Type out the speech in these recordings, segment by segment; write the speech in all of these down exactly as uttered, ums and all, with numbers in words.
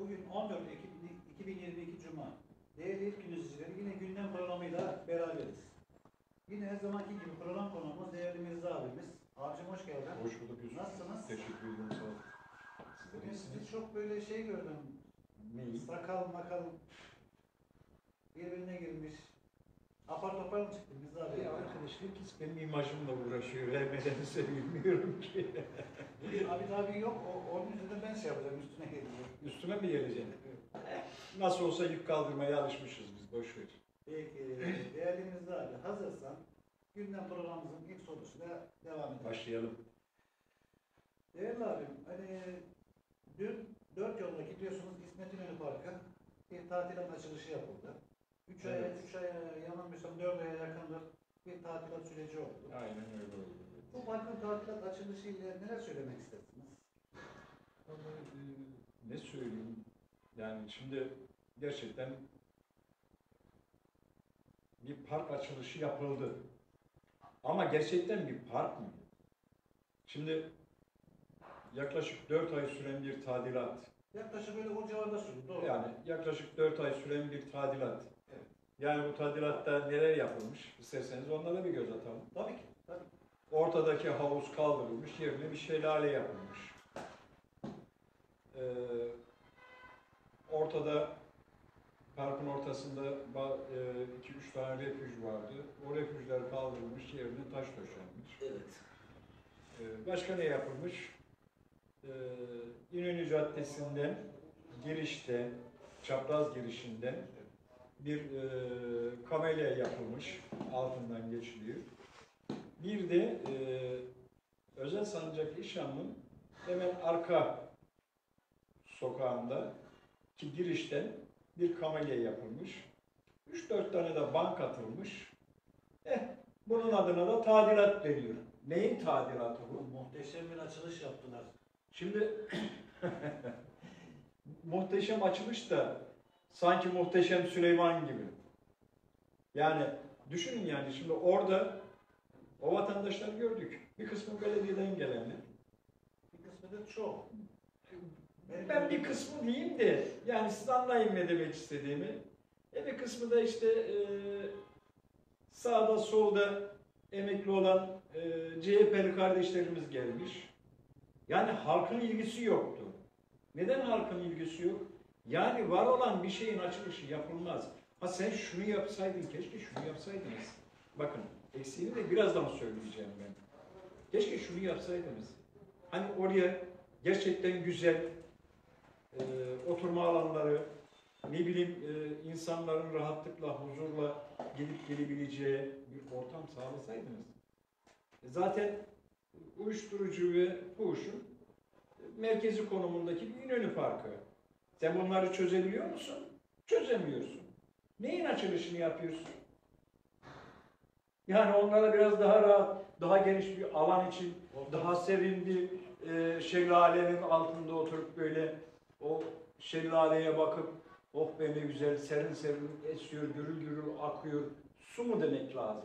Bugün on dört Ekim iki bin yirmi iki Cuma. Değerli ilk gün izleyicileri, yine gündem programıyla beraberiz. Yine her zamanki gibi program konuğumuz değerli Mirza abimiz. Abicim hoş geldin. Hoş bulduk Yusuf. Nasılsınız? Teşekkür ederim, sağ olun. Bugün sizi çok böyle şey gördüm. Neyi? Sakal makal birbirine girmiş. Apar topar mı çıktı Mirza abi? Ya arkadaş, herkes benim imajımla uğraşıyor. Her nedense bilmiyorum ki. Bugün abi abi yok. O, onun yüzünden ben şey yapacağım. Üstüne geleceğim. Üstüme mi geleceksin? Nasıl olsa yük kaldırmaya alışmışız biz. Boş ver. Peki. Değerli Mirza abi, hazırsan gündem programımızın ilk sorusuyla devam edelim. Başlayalım. Değerli abim, hani dün dört yoldaki biliyorsunuz İsmet İnönü Parkı bir tatilat açılışı yapıldı. üç aya, Evet. üç aya yanılmıyorsam dört aya yakındır bir tatilat süreci oldu. Aynen öyle oldu. Bu parkın tatilat açılışı ile neler söylemek istersiniz? Vallahi, e, ne söyleyeyim? Yani şimdi gerçekten bir park açılışı yapıldı. Ama gerçekten bir park mı? Şimdi yaklaşık dört ay süren bir tadilat. Yaklaşık böyle o civarda sürdü, doğru. Yani yaklaşık dört ay süren bir tadilat. Evet. Yani bu tadilatta neler yapılmış? İsterseniz onlara bir göz atalım. Tabii ki, tabii. Ortadaki havuz kaldırılmış, yerine bir şelale yapılmış. Ee, ortada, parkın ortasında iki üç tane refüj vardı. O refüjler kaldırılmış, yerine taş döşenmiş. Evet. Ee, başka ne yapılmış? Ee, İnönü Caddesi'nden girişte, çapraz girişinden bir e, kamelya yapılmış, altından geçiliyor. Bir de e, Özel Sancak İşhan'ın hemen arka sokağında ki girişten bir kamelya yapılmış. üç dört tane de bank atılmış. Eh, bunun adına da tadilat deniyor. Neyin tadilatı bu? Muhteşem bir açılış yaptılar. Şimdi muhteşem açılış da sanki Muhteşem Süleyman gibi. Yani düşünün, yani şimdi orada o vatandaşları gördük. Bir kısmı belediyeden gelenler. Bir kısmı da çok. Ben bir kısmı diyeyim de yani siz anlayın ne demek istediğimi. E bir kısmı da işte e, sağda solda emekli olan e, C H P'li kardeşlerimiz gelmiş. Yani halkın ilgisi yoktu. Neden halkın ilgisi yok? Yani var olan bir şeyin açılışı yapılmaz. Ha sen şunu yapsaydın, keşke şunu yapsaydınız. Bakın eksiğini de birazdan söyleyeceğim ben. Keşke şunu yapsaydınız. Hani oraya gerçekten güzel e, oturma alanları, ne bileyim e, insanların rahatlıkla, huzurla gelip gelebileceği bir ortam sağlasaydınız. E, zaten uyuşturucu ve fuhuşun merkezi konumundaki bir İnönü Parkı. Sen bunları çözebiliyor musun? Çözemiyorsun. Neyin açılışını yapıyorsun? Yani onlara biraz daha rahat, daha geniş bir alan için, daha serin bir e, şelalenin altında oturup böyle o şelaleye bakıp oh be ne güzel, serin serin esiyor, gürül gürül akıyor. Su mu demek lazım?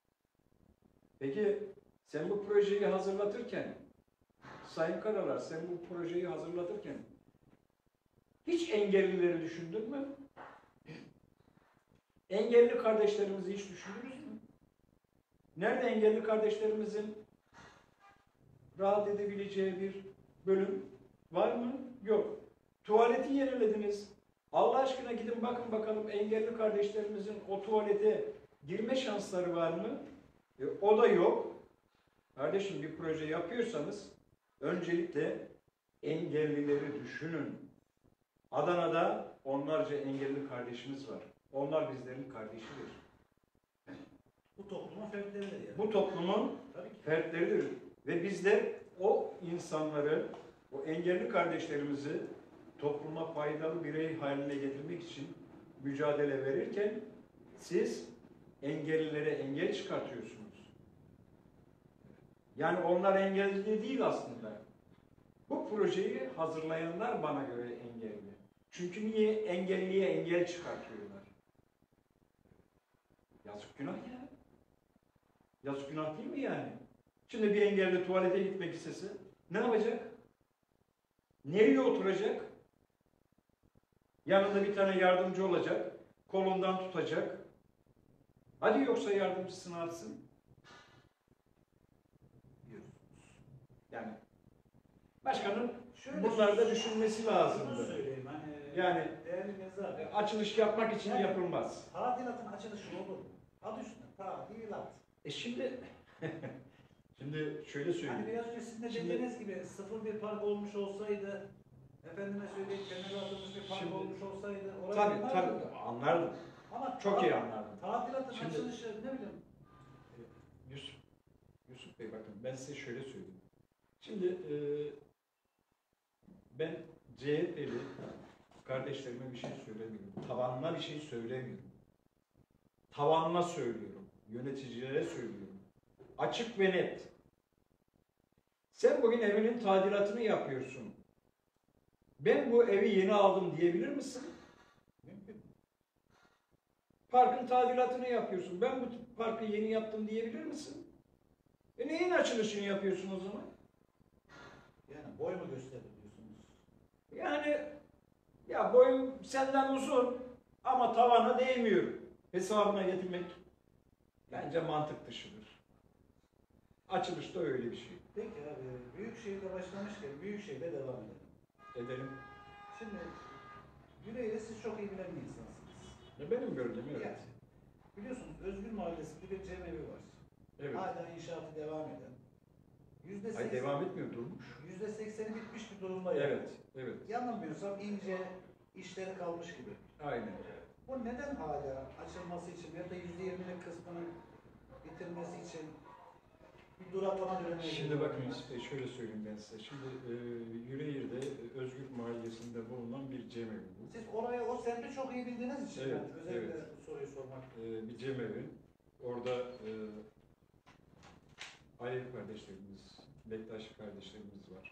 Peki sen bu projeyi hazırlatırken, Sayın Karalar, sen bu projeyi hazırlatırken hiç engellileri düşündün mü? Engelli kardeşlerimizi hiç düşündünüz mü? Nerede engelli kardeşlerimizin rahat edebileceği bir bölüm var mı? Yok. Tuvaleti yenilediniz. Allah aşkına gidin bakın bakalım engelli kardeşlerimizin o tuvalete girme şansları var mı? E, o da yok. Kardeşim bir proje yapıyorsanız öncelikle engellileri düşünün. Adana'da onlarca engelli kardeşimiz var. Onlar bizlerin kardeşidir. Bu toplumun fertleridir yani. Bu toplumun Tabii ki. fertleridir. Ve bizler o insanları, o engelli kardeşlerimizi topluma faydalı birey haline getirmek için mücadele verirken siz engellilere engel çıkartıyorsunuz. Yani onlar engelli değil aslında. Bu projeyi hazırlayanlar bana göre engelli. Çünkü niye? Engelliye engel çıkartıyorlar. Yazık günah ya. Yazık günah değil mi yani? Şimdi bir engelli tuvalete gitmek istese ne yapacak? Nereye oturacak? Yanında bir tane yardımcı olacak. Kolundan tutacak. Hadi yoksa yardımcısını alsın. Diyorsunuz. Yani başkanın Şöyle bunları da şunu- düşünmesi Şunu lazımdı. söyleyeyim hani Yani değerli Mirza abi. açılış yapmak için Yani- yapılmaz. Tadilatın açılışı olur mu? Adı üstünde tadilat. E şimdi şimdi şöyle Hani söyleyeyim. biraz önce sizin de Şimdi- dediğiniz gibi sıfır bir park olmuş olsaydı, efendime söyleyeyim temel atılmış bir park Şimdi- olmuş olsaydı orayı Tabii anlardım. tabii anlardım. Ama Çok ta- iyi anlardım. Tadilatın Şimdi- açılışı ne bileyim. Yusuf, Yusuf Bey bakın ben size şöyle söyleyeyim. Şimdi e, ben C H P'li kardeşlerime bir şey söylemiyorum. Tavanına bir şey söylemiyorum. Tavanına söylüyorum. Yöneticilere söylüyorum. Açık ve net. Sen bugün evinin tadilatını yapıyorsun. Ben bu evi yeni aldım diyebilir misin? Mümkün. Parkın tadilatını yapıyorsun. Ben bu parkı yeni yaptım diyebilir misin? E neyin açılışını yapıyorsun o zaman? Yani boy mu gösterdi diyorsunuz? Yani ya boyum senden uzun ama tavana değmiyor. Hesabına getirmek bence mantık dışıdır. Açılışta öyle bir şey. Peki abi Büyükşehir'de başlamışken Büyükşehir'de devam edelim. Edelim. Şimdi Yüreğir'i siz çok iyi bilen bir insansınız. Ne benim gördüğüm evet. Yani, biliyorsunuz Özgür Mahallesi'nde bir cemevi var. Evet. Hala inşaatı devam eden. Yüzde Ay seksen, devam etmiyor durmuş. yüzde sekseni bitmiş bir durumda. yani. Evet. Evet. Yanılmıyorsam ince işleri kalmış gibi. Aynen. Bu neden hala açılması için ya da yüzde yirmilik kısmını bitirmesi için bir duraklama dönemi? Şimdi bakın Yusuf Bey şöyle söyleyeyim ben size. Şimdi e, Yüreğir'de e, Özgür Mahallesi'nde bulunan bir cemevi bu. Siz orayı, o semti çok iyi bildiğiniz için Evet, ben özellikle evet. bu soruyu sormak. E, bir cemevi. Orada e, Alevi kardeşlerimiz, Bektaş kardeşlerimiz var.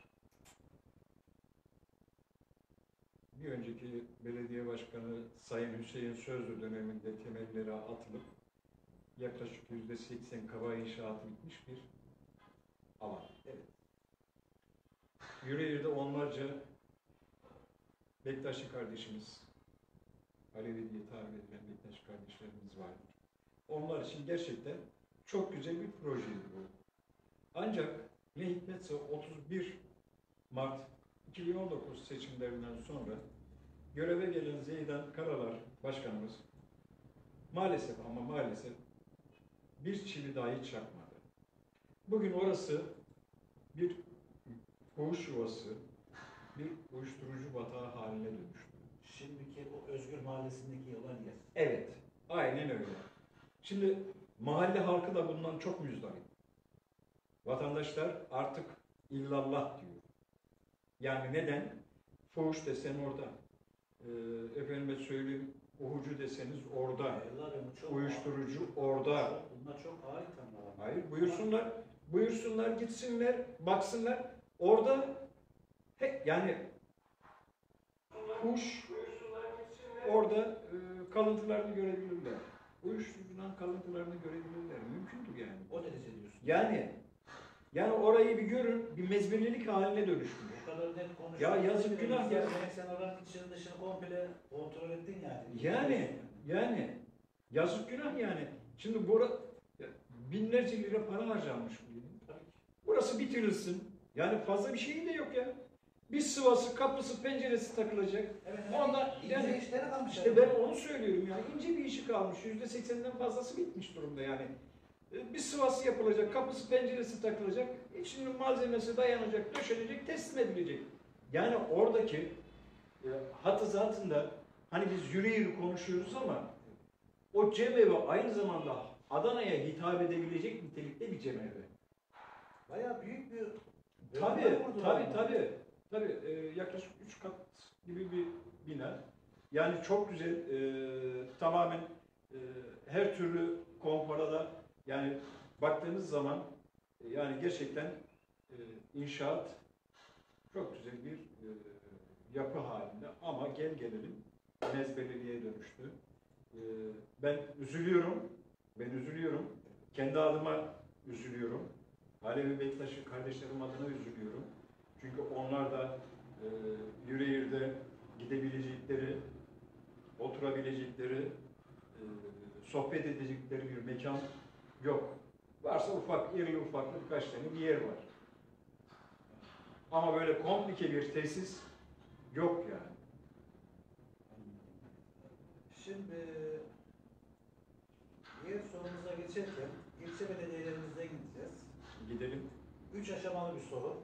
Bir önceki belediye başkanı Sayın Hüseyin Sözlü döneminde temelleri atılıp yaklaşık yüzde seksen kaba inşaatı bitmiş bir alan. Evet. Yüreğir'de onlarca Bektaşlı kardeşimiz, Alevi diye tabir edilen Bektaşlı kardeşlerimiz vardır. Onlar için gerçekten çok güzel bir projeydi bu. Ancak ne hikmetse otuz bir Mart iki bin on dokuz seçimlerinden sonra göreve gelen Zeydan Karalar Başkanımız maalesef ama maalesef bir çivi dahi çakmadı. Bugün orası bir koğuş yuvası, bir uyuşturucu batağı haline dönüştü. Şimdiki o Özgür Mahallesi'ndeki olan yer. Evet, aynen öyle. Şimdi mahalle halkı da bundan çok müzdarip. Vatandaşlar artık illallah diyor. Yani neden? Fuhuş desen orada. Ee, efendime söyleyeyim, uhucu deseniz orada. Hayırlar ve bu çok Uyuşturucu orada. Çok, bunlar çok ağır ithamlar. Hayır, buyursunlar. Buyursunlar, gitsinler, baksınlar. Orada he, yani kuş orada e, kalıntılarını görebilirler. Uyuşturucudan kalıntılarını görebilirler. Mümkündür yani. O derece diyorsun. Yani yani orayı bir görün, bir mezbelilik haline dönüşmüş. Bu kadar net konuşuyorsun. Ya yazık günah ya. Demek sen oranın içini dışını komple kontrol ettin yani. Yani, yani yazık günah yani. Şimdi bura ya, binlerce lira para harcanmış bu. Tabii ki. Burası bitirilsin. Yani fazla bir şey de yok ya. Bir sıvası, kapısı, penceresi takılacak. Evet, Ondan ince yani işleri kalmış. işte yani. ben onu söylüyorum ya. İnce bir işi kalmış. Yüzde sekseninden fazlası bitmiş durumda yani. E, Bir sıvası yapılacak, kapısı, penceresi takılacak. İçinin malzemesi dayanacak, döşenecek, teslim edilecek. Yani oradaki e, hatı zatında hani biz yürü yürü konuşuyoruz ama o cemevi aynı zamanda Adana'ya hitap edebilecek nitelikte bir cemevi. Bayağı büyük bir Tabii, bölümler kurdular tabii, ama. tabii. Tabii, e, yaklaşık üç kat gibi bir bina. Yani çok güzel, e, tamamen e, her türlü konforada yani baktığınız zaman e, yani gerçekten e, inşaat çok güzel bir e, yapı halinde ama gel gelelim mezbeliliğe dönüştü. E, ben üzülüyorum, ben üzülüyorum. Kendi adıma üzülüyorum. Alevi Bektaş'ı kardeşlerim adına üzülüyorum. Çünkü onlar da e, Yüreğir'de gidebilecekleri oturabilecekleri, e, sohbet edecekleri bir mekan yok. Varsa ufak, irili ufaklı birkaç tane bir yer var. Ama böyle komplike bir tesis yok yani. Şimdi diğer sorumuza geçerken ilçe belediyelerimize gideceğiz. Gidelim. Üç aşamalı bir soru.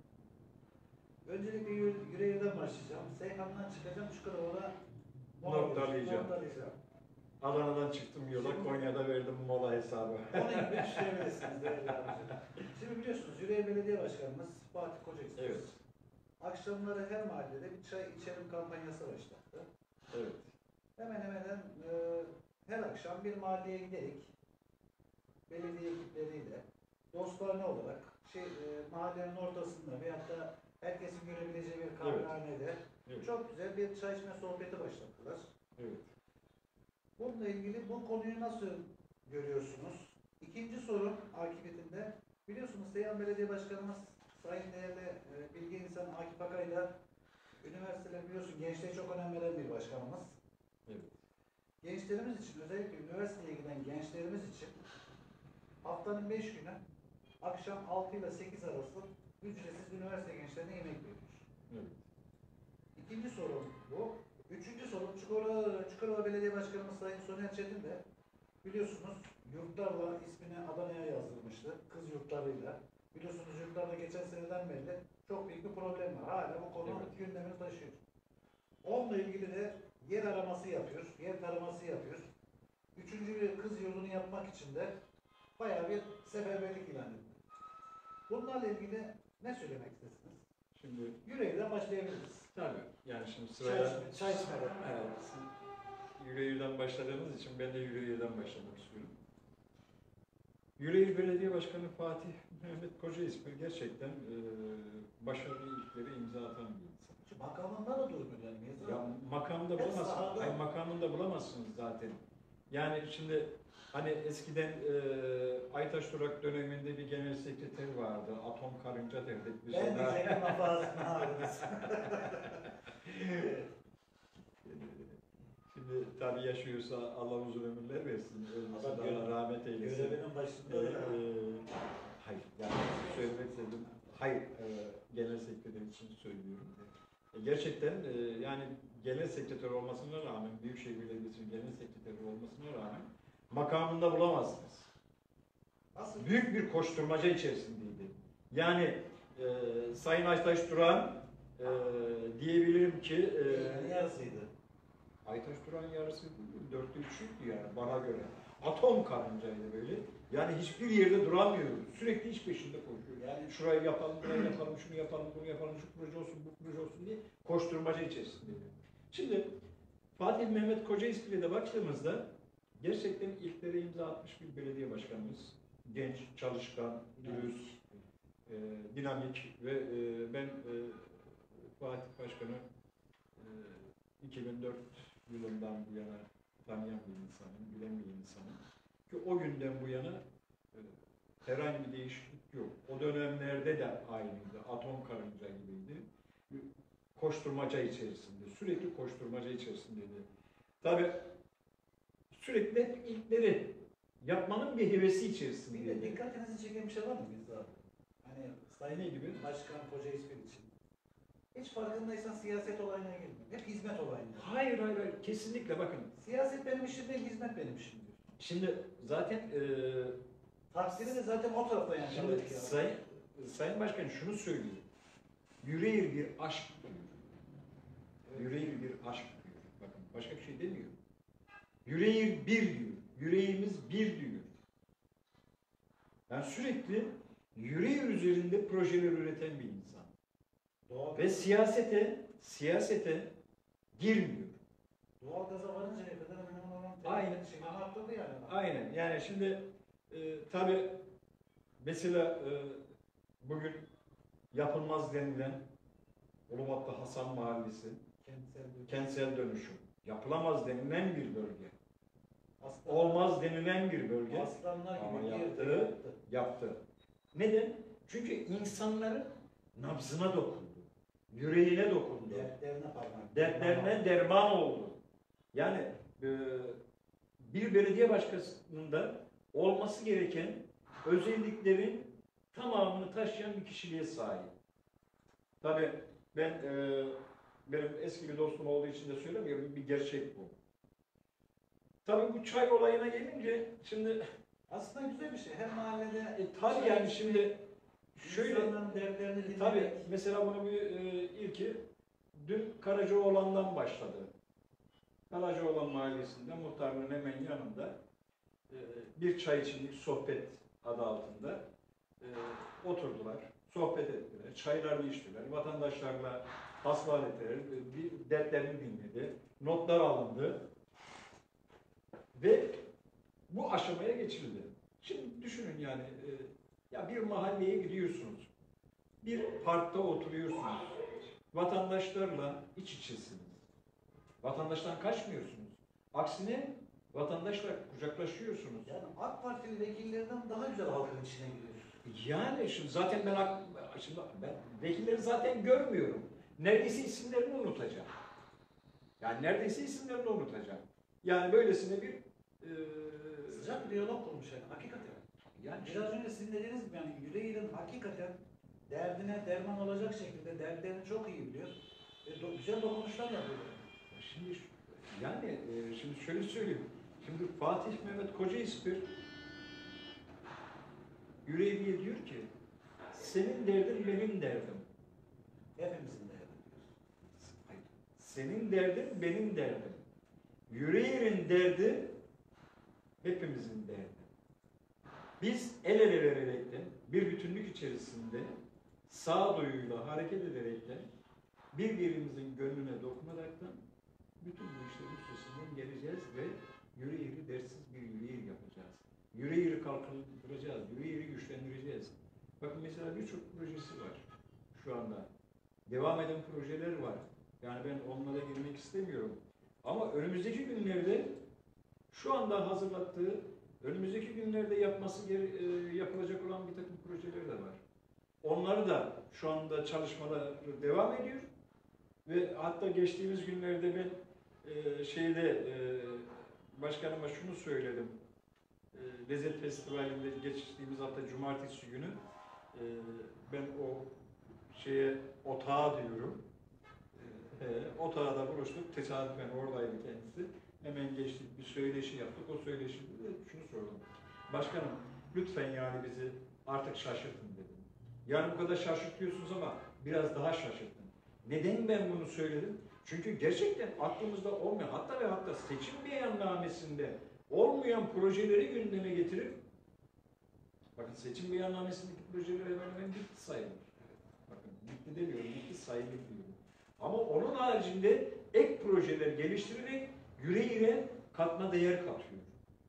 Öncelikle Yüre- Yüreğir'den başlayacağım. Seyhan'dan çıkacağım. Çukurova'da mola Noktalayacağım. vereceğim, noktalayacağım. Adana'dan çıktım yola, Şimdi- Konya'da verdim mola hesabı. Onun gibi düşünebilirsiniz değerli abicim. Şimdi biliyorsunuz Yüreğir Belediye Başkanımız Fatih Koca İsmail. Evet. Akşamları her mahallede bir çay içelim kampanyası başlattı. Evet. Hemen hemen e, her akşam bir mahalleye giderek belediye ekipleriyle dostane olarak şey, e, mahallenin ortasında veyahut da herkesin görebileceği bir kahvehanede Evet. çok güzel bir çay içme sohbeti başlattılar. Evet. Bununla ilgili bu konuyu nasıl görüyorsunuz? İkinci sorun akıbetinde biliyorsunuz Seyhan Belediye Başkanımız Sayın değerli e, bilgi insanı Akif Akay'la üniversiteler biliyorsun gençliğe çok önem veren bir başkanımız. Evet. Gençlerimiz için özellikle üniversiteye giden gençlerimiz için haftanın beş günü akşam altı ile sekiz arası ücretsiz üniversite gençlerine yemek veriyor. Evet. İkinci sorum bu. Üçüncü sorum Çukurova, Çukurova Belediye Başkanımız Sayın Soner Çetin de biliyorsunuz yurtlarla ismini Adana'ya yazdırmıştı. Kız yurtlarıyla. Biliyorsunuz yurtlarda geçen seneden beri çok büyük bir problem var. Hala bu konu Evet. gündemini taşıyor. Onunla ilgili de yer araması yapıyor, yer taraması yapıyor. Üçüncü bir kız yurdunu yapmak için de bayağı bir seferberlik ilan etti. Bunlarla ilgili ne söylemek istersiniz? Şimdi Yüreğir'den başlayabiliriz. tabii yani şimdi Çay, sıraya içme- çay içmeden. evet, siz Yüreğir'den başladığınız için ben de Yüreğir'den başlamak istiyorum. Yüreğir Belediye Başkanı Fatih Mehmet Koca İsmail gerçekten e, başarılı ilkleri imza atan bir insan. Şu makamında da durmuyor yani. Mezar. Ya makamında Hep bulamazsınız. sahada. Hayır, makamında bulamazsınız zaten. Yani şimdi hani eskiden e, Aytaş Durak döneminde bir genel sekreter vardı. Atom Karınca derdik biz Ben ona. diyecektim lafı ağzına aldınız. Evet. Şimdi tabii yaşıyorsa Allah uzun ömürler versin. Ölmesi Allah de göre- Allah rahmet eylesin. Görevinin başında Ee, da. e, hayır, yani söylemek istedim. Hayır, e, genel sekreter için söylüyorum. E, gerçekten e, yani genel sekreter olmasına rağmen, Büyükşehir Belediyesi'nin genel sekreteri olmasına rağmen makamında bulamazsınız. Nasıl? Büyük bir koşturmaca içerisindeydi. Yani e, Sayın Aytaş Duran e, diyebilirim ki e, Yani yarısıydı. Aytaş Duran yarısı değil, dörtte üçüydü yani bana göre. Atom karıncaydı böyle. Yani hiçbir yerde duramıyor. Sürekli iş peşinde koşuyor. Yani şurayı yapalım, burayı yapalım, şunu yapalım, bunu yapalım, şu proje olsun, bu proje olsun diye koşturmaca içerisindeydi. Şimdi Fatih Mehmet Koca İsmail'e de baktığımızda gerçekten ilklere imza atmış bir belediye başkanımız. Genç, çalışkan, dürüst, e, dinamik ve e, ben e, Fatih Başkan'ı e, iki bin dört yılından bu yana tanıyan bir insanım, bilen bir insanım. Ki o günden bu yana e, herhangi bir değişiklik yok. O dönemlerde de aynıydı. Atom karınca gibiydi. Koşturmaca içerisinde, sürekli koşturmaca içerisindeydi. Tabii sürekli hep ilkleri yapmanın bir hevesi Bir de içerisindeydi. dikkatinizi çeken bir şey var mı bizde abi? Hani Sayın Ne gibi? Başkan Koca İsmail için. Hiç farkındaysan siyaset olayına girmiyor. Hep hizmet olayına. Hayır hayır hayır kesinlikle bakın. Siyaset benim işim değil, hizmet benim işim diyor. Şimdi zaten e, Taksiri de zaten o tarafta yani. Şimdi Tabii ki abi. Sayın, Sayın Başkan şunu söylüyor. Yüreğir bir aşk diyor. Yüreğir bir aşk diyor. Bakın başka bir şey demiyor. Yüreğir bir diyor. Yüreğimiz bir diyor. Yani sürekli yüreğir üzerinde projeler üreten bir insan. Doğal, Ve siyasete, siyasete girmiyor. doğal gaza varıncaya kadar hemen hemen olan Aynen. şeyini arttırdı yani. Aynen. Yani şimdi e, tabii mesela e, bugün yapılmaz denilen Ulubatlı Hasan Mahallesi Kentsel bir kentsel dönüşüm. Yapılamaz denilen bir bölge. aslan, Olmaz denilen bir bölge aslanlar Ama gibi bir yaptı. yerde yaptı. yaptı. Neden? Çünkü insanların nabzına dokundu. Yüreğine dokundu. Dertlerine parmak. Dertlerine derman oldu. Yani e, bir belediye başkanında olması gereken özelliklerin tamamını taşıyan bir kişiliğe sahip. Tabii ben e, benim eski bir dostum olduğu için de söylemiyorum, bir gerçek bu. Tabii bu çay olayına gelince şimdi Aslında güzel bir şey. Hem mahallede e, tabii yani şimdi şöyle insanların dertlerini dinlemek. tabii mesela bunu bir e, ilki dün Karacaoğlan'dan başladı. Karacaoğlan Mahallesi'nde muhtarlığın hemen yanında e, bir çay içimlik sohbet adı altında e, oturdular, sohbet ettiler, çaylarını içtiler, vatandaşlarla hasbihal ettiler, bir dertlerini dinledi, notlar alındı ve bu aşamaya geçildi. Şimdi düşünün yani e, ya bir mahalleye gidiyorsunuz, bir parkta oturuyorsunuz, vatandaşlarla iç içesiniz. Vatandaştan kaçmıyorsunuz. Aksine vatandaşla kucaklaşıyorsunuz. Yani AK Partili vekillerden daha güzel halkın içine giriyor. Yani şimdi zaten ben ak- şimdi ben vekilleri zaten görmüyorum. Neredeyse isimlerini unutacağım. Yani neredeyse isimlerini unutacağım. Yani böylesine bir e, Sıcak bir diyalog kurmuş yani hakikaten. yani Biraz önce sizin dediğiniz gibi yani Yüreğir'in hakikaten derdine derman olacak şekilde dertlerini çok iyi biliyor. Ve do- güzel dokunuşlar yapıyor. şimdi şu- yani e, şimdi şöyle söyleyeyim. Şimdi Fatih Mehmet Kocaisper Yüreğir'e diyor ki senin derdin benim derdim. Hepimizin derdi. Hayır. Senin derdin benim derdim. Yüreğir'in derdi hepimizin derdi. Biz el ele vererekten, bir bütünlük içerisinde sağduyuyla hareket ederekten birbirimizin gönlüne dokunaraktan bütün bu işlerin üstesinden geleceğiz ve Yüreğir'i dersiz bir Yüreğir yapacağız. Yüreğir'i kalkındıracağız, Yüreğir'i güçlendireceğiz. Bakın mesela birçok projesi var şu anda. Devam eden projeler var. Yani ben onlara girmek istemiyorum. Ama önümüzdeki günlerde şu anda hazırlattığı, önümüzdeki günlerde yapması gere- e, yapılacak olan bir takım projeler de var. Onları da şu anda çalışmaları devam ediyor. Ve hatta geçtiğimiz günlerde ben e, şeyde e, başkanıma şunu söyledim. E, Lezzet Festivali'nde geçtiğimiz hafta cumartesi günü e, ben o şeye otağa diyorum. E, otağa da buluştuk. Tesadüfen oradaydı kendisi. Hemen geçtik, bir söyleşi yaptık. O söyleşide de şunu sordum. Başkanım lütfen yani bizi artık şaşırtın dedim. Yani bu kadar şaşırtıyorsunuz ama biraz daha şaşırtın. Neden ben bunu söyledim? Çünkü gerçekten aklımızda olmayan, hatta ve hatta seçim beyannamesinde olmayan projeleri gündeme getirip, bakın seçim beyannamesindeki projeler hemen hemen bitti sayılır. Bakın bitti demiyorum, bitti sayılır diyorum. Ama onun haricinde ek projeler geliştirerek Yüreğir'e katma değer katıyor.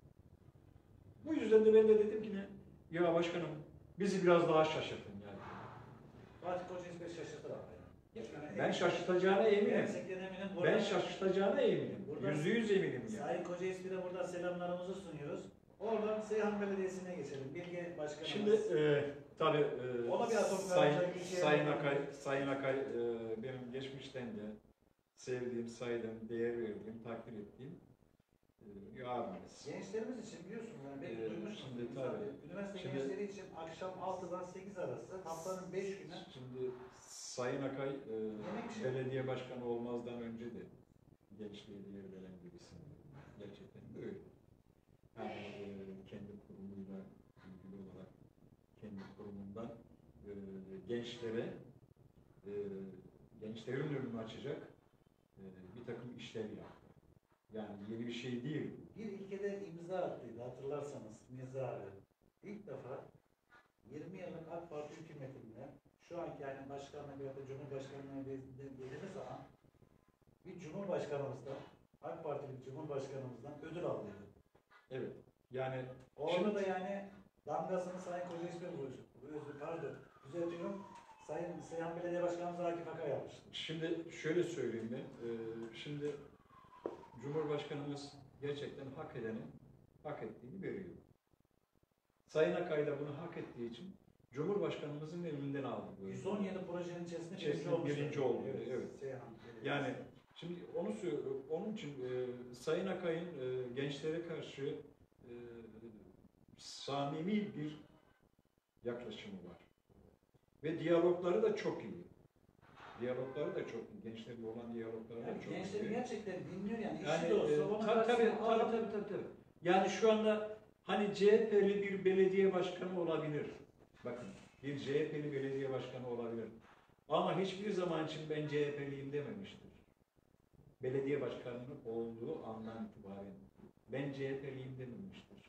Bu yüzden de ben de dedim ki ne? Ya başkanım bizi biraz daha şaşırtın yani. Fatih Kocaisper şaşırtır abi. Yani Ben şaşırtacağına eminim. gerçekten eminim. Ben Burada- şaşırtacağına eminim. Burada- Yüzde yüz eminim yani. Sayın Kocaisper'e burada selamlarımızı sunuyoruz. Oradan Seyhan Belediyesi'ne geçelim. Bilge Başkanımız. Şimdi e, tabii e, Ona bir atom Sayın, karınca bir şey Sayın yapalım. Akay, Sayın Akay e, benim geçmişten de sevdiğim, saydığım, değer verdiğim, takdir ettiğim e, bir abimiz. Gençlerimiz için biliyorsun yani belki Ee, duymuşsunuz. şimdi tabii. Üniversite Şimdi- gençleri için akşam altıdan sekiz arası haftanın beş günü Şimdi Sayın Akay e, Yemek- belediye başkanı olmazdan önce de gençliğe değer veren birisi. Gerçekten böyle. Yani e, kendi kurumuyla ilgili olarak kendi kurumundan e, gençlere e, gençlerin önünü açacak e, bir takım işler yaptı. Yani yeni bir şey değil. bir ilkede imza attıydı hatırlarsanız Mirza abi. İlk defa yirmi yıllık AK Parti hükümetinde şu anki yani başkanlık ya da cumhurbaşkanlığı dediğimiz zaman bir cumhurbaşkanımızdan AK Partili bir cumhurbaşkanımızdan ödül aldıydı. Evet. Yani Orada Şimdi- da yani damgasını Sayın Kocaisper vurmuş. Özür pardon. Düzeltiyorum. Sayın Seyhan Belediye Başkanımız Akif Akay yapmıştı. Şimdi şöyle söyleyeyim ben. Ee, şimdi Cumhurbaşkanımız gerçekten hak edenin hak ettiğini veriyor. Sayın Akay da bunu hak ettiği için Cumhurbaşkanımızın elinden aldı. bu yüz on yedi projenin içerisinde İçerisinde birinci olmuş. birinci oldu, evet. Seyhan Belediyesi. Yani Şimdi onu sö- onun için e, Sayın Akay'ın e, gençlere karşı e, samimi bir yaklaşımı var. Ve diyalogları da çok iyi. Diyalogları da çok iyi. Gençlerle olan diyalogları Yani da çok gençleri iyi. gerçekten dinliyor yani. İşi Yani de olsa e, ona tabii, karşısına tabii, alıp- tabii, tabii, tabii, tabii. Yani şu anda hani C H P'li bir belediye başkanı olabilir. Bakın, bir C H P'li belediye başkanı olabilir. Ama hiçbir zaman için ben C H P'liyim dememiştir. Belediye başkanının olduğu andan itibaren ben C H P'liyim dememiştir.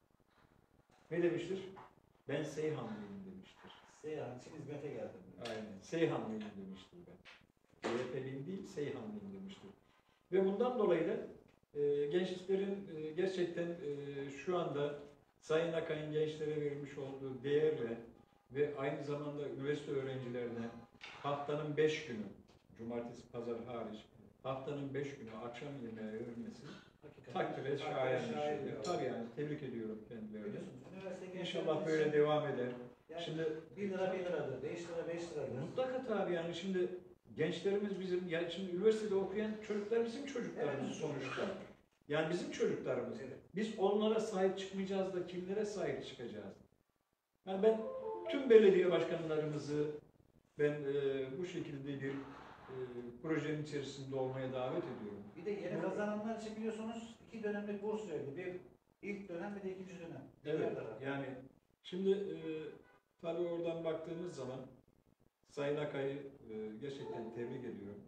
Ne demiştir? Ben Seyhanlıyım demiştir. Seyhan için hizmete geldim. Aynen. Seyhanlıyım demiştir ben. C H P'liyim değil, Seyhanlıyım demiştir. Ve bundan dolayı da e, gençlerin e, gerçekten e, şu anda Sayın Akay'ın gençlere vermiş olduğu değerle ve aynı zamanda üniversite öğrencilerine haftanın beş günü, cumartesi, pazar hariç, haftanın beş günü akşam yemeği verilmesi takdire şayan bir şey. Tabii yani tebrik ediyorum kendilerini. Biliyorsunuz üniversite İnşallah gençlerimiz böyle için devam eder. yani Şimdi bir lira bir liradır, beş lira beş liradır. mutlaka tabii yani şimdi gençlerimiz bizim, yani şimdi üniversitede okuyan çocuklar bizim çocuklarımız Evet. sonuçta. Yani bizim çocuklarımız. Evet. Biz onlara sahip çıkmayacağız da kimlere sahip çıkacağız? Yani ben tüm belediye başkanlarımızı ben e, bu şekilde bir e, projenin içerisinde olmaya davet ediyorum. Bir de yeni kazananlar için biliyorsunuz iki dönemlik burs verdi. Bir ilk dönem bir de ikinci dönem. Diğer Evet, taraf. yani şimdi e, tabii oradan baktığımız zaman Sayın Akay'ı e, gerçekten tebrik ediyorum.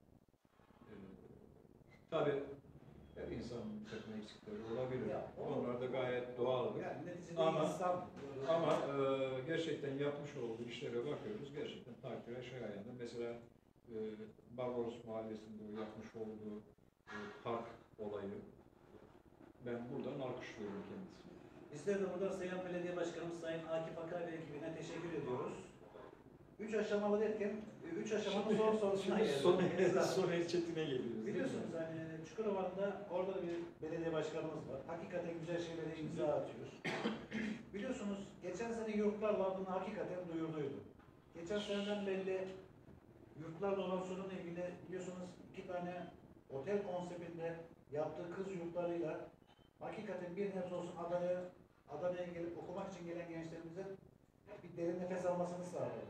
E, tabii her insanın bir takım eksikleri olabilir. Ya, o- Onlar da gayet doğaldır. Yani neticede Ama- insan. Ama e, gerçekten yapmış olduğu işlere bakıyoruz. Gerçekten takdire şayan. Mesela e, Barbaros Mahallesi'nde o yapmış olduğu e, park olayı, ben buradan alkışlıyorum kendisini. Bizler de burada Seyhan Belediye Başkanımız Sayın Akif Akay ve ekibine teşekkür ediyoruz. Üç aşamalı derken, üç aşamanın son sorusuna Şimdi geldik. son, Mesela, son çetine geliyoruz. biliyorsunuz hani Çukurova'da orada da bir belediye başkanımız var. Hakikaten güzel şeylere imza atıyor. Biliyorsunuz geçen sene yurtlarla adını hakikaten duyurduydu. Geçen seneden belli yurtlarla olan sorunla ilgili biliyorsunuz iki tane otel konseptinde yaptığı kız yurtlarıyla hakikaten bir nebze olsun Adana'ya Adana'ya gelip okumak için gelen gençlerimize bir derin nefes almasını sağladı.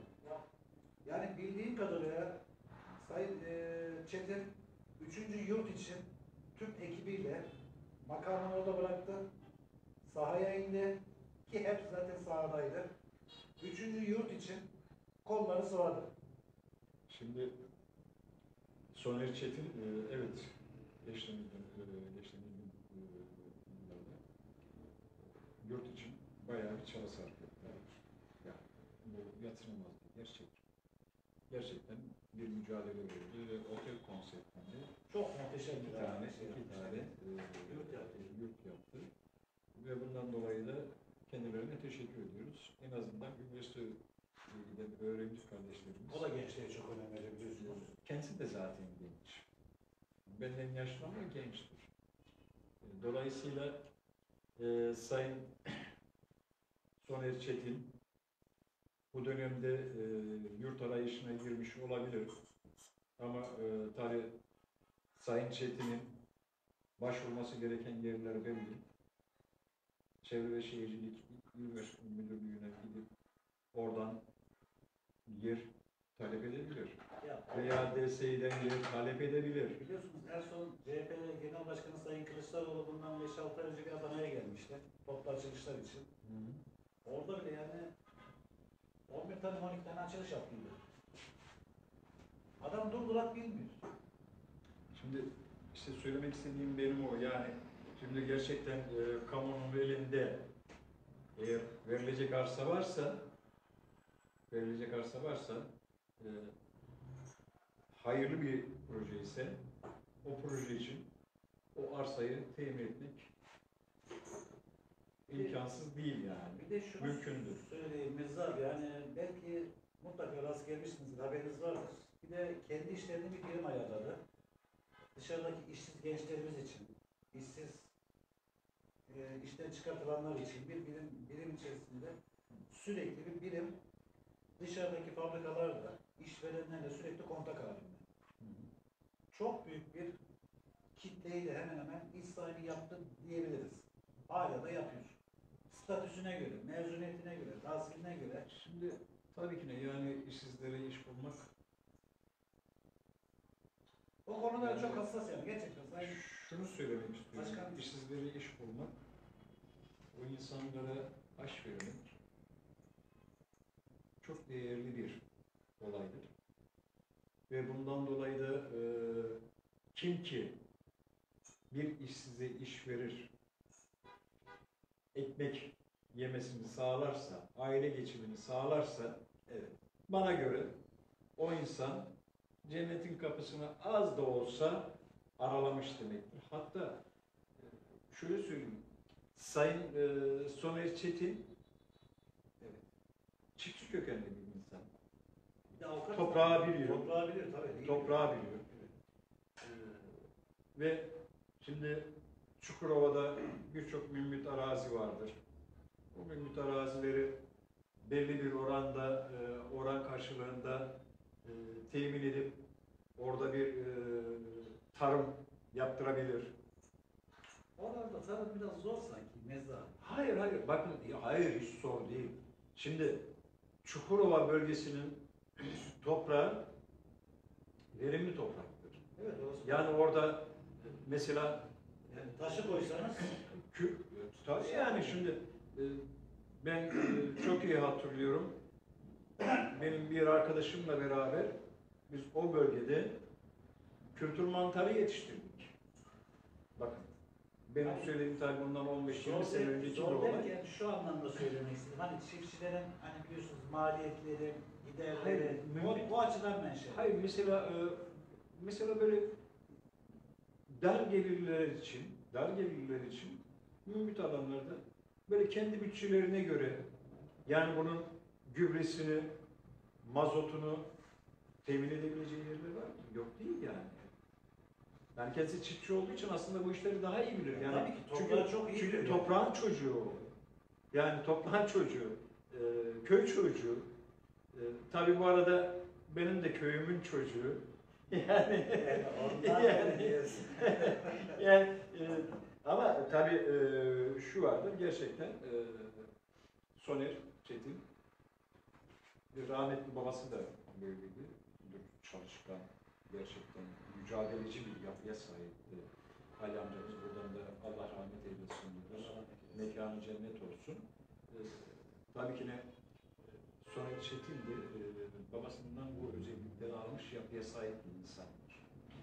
Yani bildiğim kadarıyla Sayın e, Çetin üçüncü yurt için tüm ekibiyle makamını orada bıraktı. Sahaya indi ki hep zaten sahadaydı. Üçüncü yurt için kolları sıvadı. Şimdi Soner Çetin, e, evet, geçtiğimiz gün, e, geçtiğimiz gün e, yıllarda yurt için bayağı bir çaba sarf ettiler. Yani bu yatırılmaz bir gerçek. Gerçekten bir mücadele verdi ve otel konseptinde Çok muhteşem iki bir tane, şey iki yapmışlar. tane e, Yurt yaptı. yurt yaptı. Ve bundan dolayı da kendilerine teşekkür ediyoruz. En azından üniversite giden öğrenci kardeşlerimiz. O da gençliğe çok önem veriyor biliyorsunuz. Kendisi de zaten genç. Benden yaşlı ama gençtir. Dolayısıyla e, Sayın Soner Çetin bu dönemde e, yurt arayışına girmiş olabilir. Ama e, tabii Sayın Çetin'in başvurması gereken yerler belli. Çevre ve Şehircilik İl Başkanı Müdürlüğü'ne gidip oradan yer talep edebilir. Ya, Veya D S İ'den yer talep edebilir. biliyorsunuz en son C H P Genel Başkanı Sayın Kılıçdaroğlu bundan beş altı ay önce bir Adana'ya gelmişti. Toplu açılışlar için. Hı hı. Orada bile yani on bir tane on iki tane açılış yaptıydı. Adam durdurak bilmiyor. Şimdi işte söylemek istediğim benim o. Yani şimdi gerçekten e, kamunun elinde eğer verilecek arsa varsa verilecek arsa varsa e, hayırlı bir proje ise o proje için o arsayı temin etmek imkansız değil yani. Bir de şunu Mümkündür. söyleyeyim Mirza abi, yani belki mutlaka rast gelmişsinizdir, haberiniz vardır. Bir de kendi işlerini bir birim ayarladı. Dışarıdaki işsiz gençlerimiz için, işsiz e, işten çıkartılanlar için bir birim, birim içerisinde sürekli bir birim dışarıdaki fabrikalarla, işverenlerle sürekli kontak halinde. çok büyük bir kitleyi de hemen hemen iş sahibi yaptı diyebiliriz. Hala da yapıyor. Statüsüne göre, mezuniyetine göre, tahsiline göre. Şimdi tabii ki ne yani işsizlere iş bulmak. O konuda Yani- çok hassas yani gerçekten. Sayın Şunu söylemek istiyorum. Başkan- İşsizlere iş bulmak, o insanlara aş vermek çok değerli bir olaydır. Ve bundan dolayı da e, kim ki bir işsize iş verir, ekmek yemesini sağlarsa, aile geçimini sağlarsa, Evet. bana göre o insan cennetin kapısını az da olsa aralamış demektir. Hatta e, şöyle söyleyeyim, Sayın e, Soner Çetin Evet. çiftçi kökenli bir insan. Bir de avukat Toprağı biliyor. Toprağı biliyor tabii. iyi Toprağı biliyor. biliyor. Evet. Ee, ve şimdi Çukurova'da birçok mümbit arazi vardır. Bu mümbit arazileri belli bir oranda, e, oran karşılığında e, temin edip orada bir e, tarım yaptırabilir. Oralarda tarım biraz zor sanki mezar. Hayır hayır bakın ya hayır hiç zor değil. Şimdi Çukurova bölgesinin toprağı verimli topraktır. Evet orası. Yani orada mesela Yani taşı koysanız kü, tabii yani şimdi e, ben e, çok iyi hatırlıyorum. Benim bir arkadaşımla beraber biz o bölgede kültür mantarı yetiştirdik. Bakın benim Hani- söylediğim tabii bundan on beş yirmi zor, sene der- önceki bir zor olay. derken şu anlamda söylemek istedim. Hani çiftçilerin hani biliyorsunuz maliyetleri, giderleri, Hayır, o, mümkün- o açıdan ben şey. Hayır mesela e, mesela böyle dar gelirler için, dar gelirler için mümbit alanlarda böyle kendi bütçelerine göre yani bunun gübresini, mazotunu temin edebileceği yerler var mı? Yok değil yani. Yani kendisi çiftçi olduğu için aslında bu işleri daha iyi bilir. Yani Tabii ki toprağı çünkü, çok iyi çünkü biliyor. toprağın çocuğu o. Yani toprağın çocuğu, e, köy çocuğu. E, tabii bu arada benim de köyümün çocuğu. Yani Yani ondan yani- diyorsun. yani e, ama tabii e, şu vardır gerçekten e, Soner Çetin bir rahmetli babası da böyleydi. Çalışkan, gerçekten mücadeleci bir yapıya sahipti. Ali amcamız buradan da Allah rahmet eylesin diyoruz. Mekanı cennet olsun. E, tabii ki ne e, Soner Çetin de e, babasından bu özellikleri almış yapıya sahip bir insandır.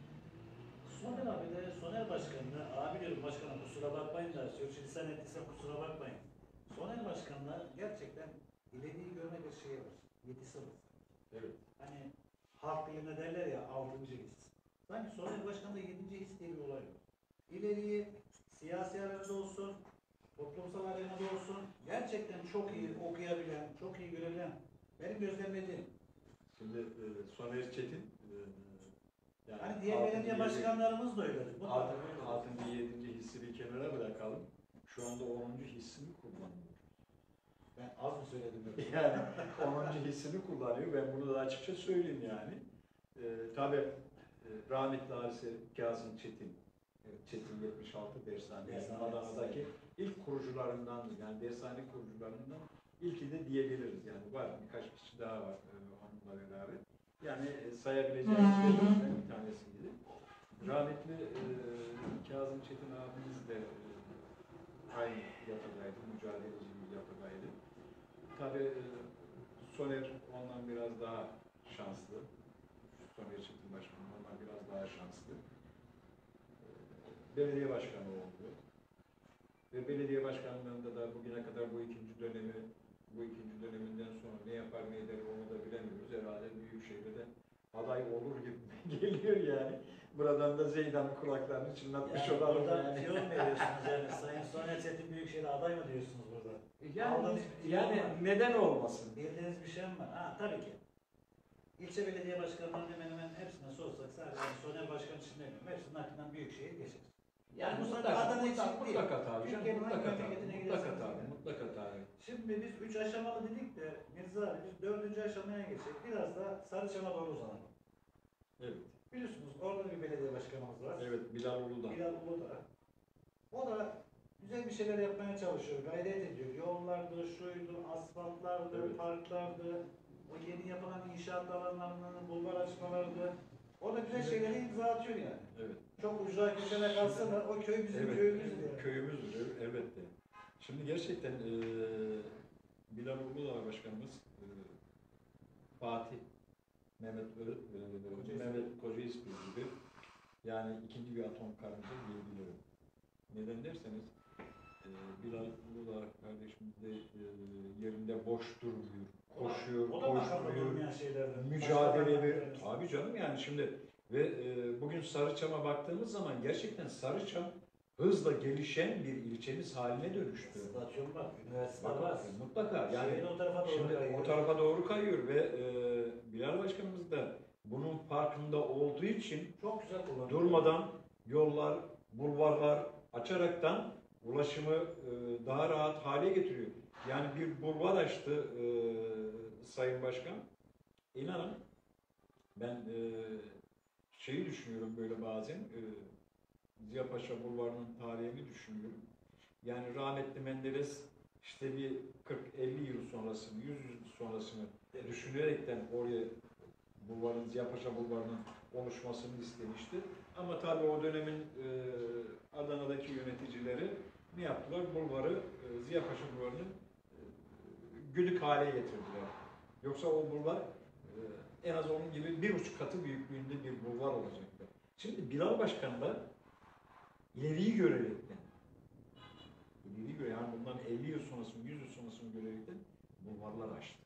Soner abi de Soner Başkan'la, abi diyorum başkanım kusura bakmayın da sürçülisan ettiyse kusura bakmayın. Soner Başkan'la gerçekten ileriyi görme bir şey var. Yetisi var. Evet. Hani halk dilinde derler ya altıncı his. Sanki Soner Başkan'da yedinci his diye bir olay var. İleriyi siyasi arenada olsun, toplumsal arenada olsun gerçekten çok iyi okuyabilen, çok iyi görebilen benim gözlemlediğim. Şimdi e, Soner Çetin e, yani Hani diğer altıncı, belediye yedi- başkanlarımız da öyledir. Mutlaka altı- öyledir. altıncı, yedinci hissi bir kenara bırakalım. Şu anda onuncu hissini kullanıyor. Ben az mı söyledim? yoksa? Yani onuncu hissini kullanıyor. Ben bunu da açıkça söyleyeyim yani. Ee, tabii e, rahmetli Harise Kazım Çetin, evet, Çetin yetmiş altı Dershane'nin Dershane. Adana'daki ilk kurucularından, yani dershane kurucularından ilki de diyebiliriz. Yani var birkaç kişi daha var e, onunla beraber. Yani e, sayabileceğimiz bir bir tanesiydi. Rahmetli e, Kazım Çetin abimiz de e, aynı yapıdaydı, mücadeleci bir yapıdaydı. Tabii e, Soner ondan biraz daha şanslı. Soner Çetin Başkanı ondan biraz daha şanslı. E, Belediye başkanı oldu. Ve belediye başkanlığında da bugüne kadar bu ikinci dönemi, bu ikinci döneminden sonra ne yapar ne eder onu da bilemiyoruz. Herhalde Büyükşehir'de de aday olur gibi geliyor yani. Buradan da Zeydan'ın kulaklarını çınlatmış Yani olalım burada yani. tüyo mu veriyorsunuz yani? Sayın Soner Çetin Büyükşehir'e aday mı diyorsunuz burada? Yani, Aldığınız bir tüyo yani var. neden olmasın? Bildiğiniz bir şey mi var? Ha tabii ki. İlçe belediye başkanlarının hemen hemen hepsine sorsak sadece Soner Başkan için demiyorum. Hepsinin hakkından Büyükşehir geçer. Yani Bu mutlaka, Adana mutlaka, için değil. mutlaka tabii canım, Türkiye'nin hangi mutlaka tabii, memleketine mutlaka giderseniz tabii, gidin. mutlaka tabii. Şimdi biz üç aşamalı dedik de Mirza abi biz dördüncü aşamaya geçecek. Biraz da Sarıçam'a doğru uzanalım. Evet. Biliyorsunuz orada bir belediye Evet, Bilal Uludağ. Bilal Uludağ. O da güzel bir şeyler yapmaya çalışıyor, gayret ediyor. Yollardı, şuydu, asfaltlardı, Evet. parklardı, o yeni yapılan inşaat alanlarının bulvar açmalardı. O da güzel Evet. şeyleri imza atıyor yani. Evet. Çok uzağa köşede kalsa da o köy bizim Evet, köyümüzdür yani. köyümüzdür, el- elbette. Şimdi gerçekten e, Bilal Uludağ Başkanımız e, Fatih Mehmet Ö, e, Koca Mehmet Koca İspi gibi yani ikinci bir atom karnıdır diyebilirim. Neden derseniz e, Bilal Uludağ kardeşimiz de e, yerinde boş durmuyor, koşuyor, O da makamda koşturuyor, durmayan şeylerden. mücadele Başka bir. kaynaklarımız. Abi canım yani şimdi ve e, bugün Sarıçam'a baktığımız zaman gerçekten Sarıçam hızla gelişen bir ilçemiz haline dönüştü. Stasyon var, üniversite Bak, var. mutlaka yani Şehir o tarafa doğru şimdi kayıyor. o tarafa doğru kayıyor ve e, Bilal Başkanımız da bunun farkında olduğu için Çok güzel kullanıyor. durmadan yollar, bulvarlar açaraktan ulaşımı e, daha rahat hale getiriyor. Yani bir bulvar açtı e, Sayın Başkan. İnanın ben e, şeyi düşünüyorum böyle bazen e, Ziya Paşa Bulvarı'nın tarihini düşünüyorum. Yani rahmetli Menderes işte bir kırk elli yıl sonrasını, yüz yıl sonrasını düşünerekten oraya bulvarın, Ziya Paşa Bulvarı'nın oluşmasını istemişti. Ama tabii o dönemin e, Adana'daki yöneticileri ne yaptılar? Bulvarı, e, Ziya Paşa Bulvarı'nı e, güdük hale getirdiler. Yoksa o bulvar e, en az onun gibi bir buçuk katı büyüklüğünde bir bulvar olacaktı. Şimdi Bilal Başkan da ileriyi görerekten, ileriyi göre yani bundan elli yıl sonrasını, yüz yıl sonrasını görerekten bulvarlar açtı.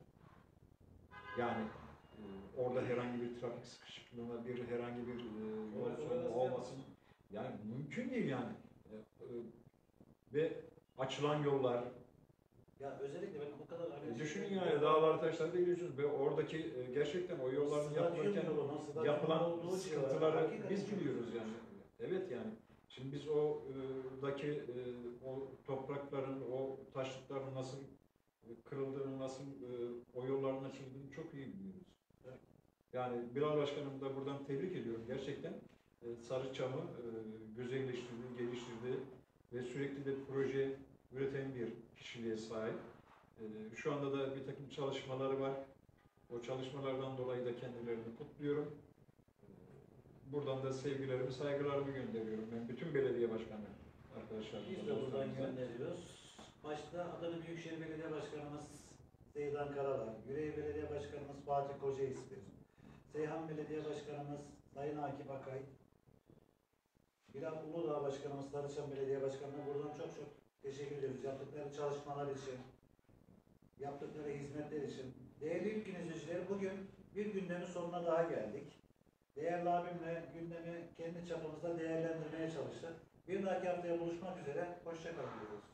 Yani e, orada herhangi bir trafik sıkışıklığına, bir herhangi bir e, yol sorunu olmasın. Yani mümkün değil yani. E, e, ve açılan yollar, Ya özellikle ben bu kadar e, düşünün yani dağlar taşlar biliyorsunuz ve oradaki e, gerçekten o yolların yapılırken yapılan sıkıntıları biz biliyoruz yani. Evet yani. Şimdi biz o e, daki e, o toprakların, o taşlıkların nasıl kırıldığını, nasıl e, o yolların açıldığını çok iyi biliyoruz. Yani Bilal Başkanımı da buradan tebrik ediyorum. Gerçekten e, Sarıçam'ı e, güzelleştirdi, geliştirdi ve sürekli de proje üreten bir kişiliğe sahip. E, şu anda da bir takım çalışmaları var. O çalışmalardan dolayı da kendilerini kutluyorum. E, buradan da sevgilerimi, saygılarımı gönderiyorum. Ben bütün belediye başkanı arkadaşlarımıza. Biz de buradan gönderiyoruz. Başta Adana Büyükşehir Belediye Başkanımız Zeydan Karalar, Yüreğir Belediye Başkanımız Fatih Koca İspir, Seyhan Belediye Başkanımız Sayın Akif Akay, Bilal Uludağ Başkanımız, Sarıçam Belediye Başkanı'na buradan çok çok teşekkür ediyoruz. Yaptıkları çalışmalar için, yaptıkları hizmetler için. Değerli ülke izleyicileri, bugün bir gündemin sonuna daha geldik. Değerli abimle gündemi kendi çapımızda değerlendirmeye çalıştık. Bir dahaki haftaya buluşmak üzere. Hoşça kalın diyoruz.